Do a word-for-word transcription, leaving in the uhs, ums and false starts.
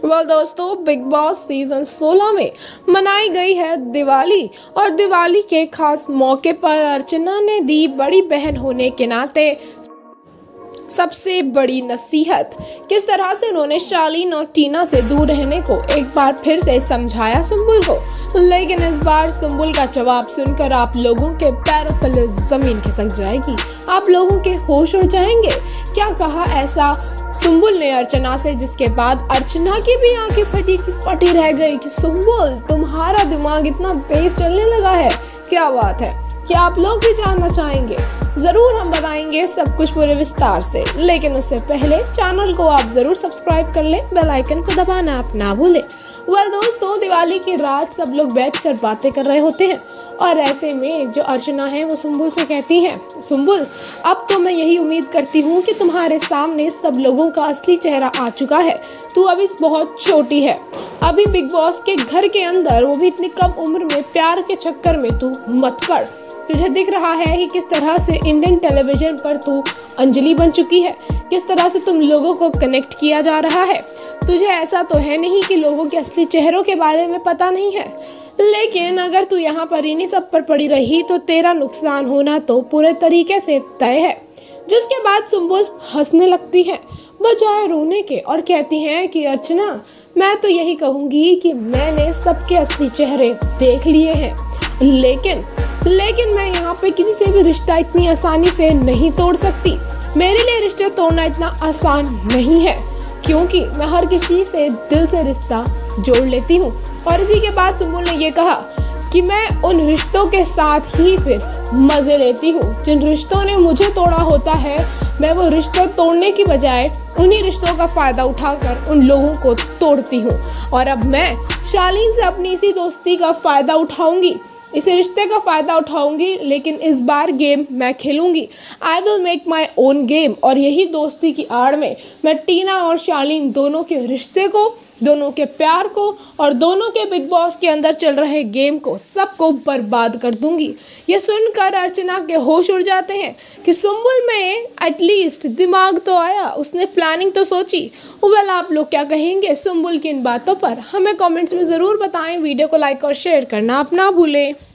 Well दोस्तों, big boss season सोलह में मनाई गई है दिवाली और दिवाली के खास मौके पर अर्चना ने दी बड़ी बहन होने के नाते सबसे बड़ी नसीहत। किस तरह से उन्होंने शालीन और टीना से दूर रहने को एक बार फिर से समझाया सुम्बुल को, लेकिन इस बार सुम्बुल का जवाब सुनकर आप लोगों के पैरों तले जमीन खिसक जाएगी, आप लोगों के होश उड़ जाएंगे। क्या कहा ऐसा सुम्बुल ने अर्चना से, जिसके बाद अर्चना की भी आंखें फटी की फटी रह गई कि सुम्बुल, तुम्हारा दिमाग इतना तेज चलने लगा है, क्या बात है? क्या आप लोग भी जानना चाहेंगे? जरूर हम बताएंगे सब कुछ पूरे विस्तार से, लेकिन उससे पहले चैनल को आप जरूर सब्सक्राइब कर लें, बेल आइकन को दबाना आप ना भूलें। वेल दोस्तों, दिवाली की रात सब लोग बैठकर बातें कर रहे होते हैं और ऐसे में जो अर्चना है वो सुम्बुल से कहती हैं, सुम्बुल, अब तो मैं यही उम्मीद करती हूँ कि तुम्हारे सामने सब लोगों का असली चेहरा आ चुका है। तू अभी बहुत छोटी है, अभी बिग बॉस के घर के अंदर, वो भी इतनी कम उम्र में, प्यार के चक्कर में तू मत पड़। तुझे दिख रहा है कि किस तरह से इंडियन टेलीविजन पर तू अंजलि बन चुकी है, किस तरह से तुम लोगों को कनेक्ट किया जा रहा है। तुझे ऐसा तो है नहीं कि लोगों के असली चेहरों के बारे में पता नहीं है, लेकिन अगर तू यहाँ पर इन्हीं सब पर पड़ी रही तो तेरा नुकसान होना तो पूरे तरीके से तय है। जिसके बाद सुम्बुल हंसने लगती है बजाय रोने के और कहती हैं कि अर्चना, मैं तो यही कहूँगी कि मैंने सबके असली चेहरे देख लिए हैं, लेकिन लेकिन मैं यहाँ पे किसी से भी रिश्ता इतनी आसानी से नहीं तोड़ सकती। मेरे लिए रिश्ते तोड़ना इतना आसान नहीं है, क्योंकि मैं हर किसी से दिल से रिश्ता जोड़ लेती हूँ। और इसी के बाद सुम्बुल ने ये कहा कि मैं उन रिश्तों के साथ ही फिर मज़े लेती हूँ जिन रिश्तों ने मुझे तोड़ा होता है। मैं वो रिश्ते तोड़ने की बजाय उन्हीं रिश्तों का फ़ायदा उठाकर उन लोगों को तोड़ती हूँ, और अब मैं शालीन से अपनी इसी दोस्ती का फ़ायदा उठाऊँगी, इस रिश्ते का फ़ायदा उठाऊंगी, लेकिन इस बार गेम मैं खेलूंगी। I will make my own game, और यही दोस्ती की आड़ में मैं टीना और शालीन दोनों के रिश्ते को, दोनों के प्यार को और दोनों के बिग बॉस के अंदर चल रहे गेम को, सबको बर्बाद कर दूंगी। ये सुनकर अर्चना के होश उड़ जाते हैं कि सुम्बुल में एटलीस्ट दिमाग तो आया, उसने प्लानिंग तो सोची। वेल, आप लोग क्या कहेंगे सुम्बुल की इन बातों पर? हमें कमेंट्स में ज़रूर बताएं। वीडियो को लाइक और शेयर करना आप ना भूलें।